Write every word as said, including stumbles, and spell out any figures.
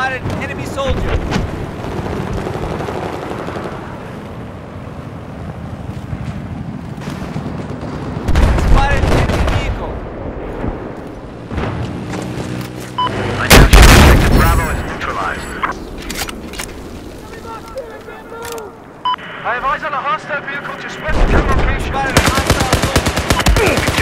Spotted an enemy soldier. Spotted an enemy vehicle. Attention, objective Bravo is neutralized. I have eyes on a hostile vehicle just west of your location. Spotted a hostile soldier.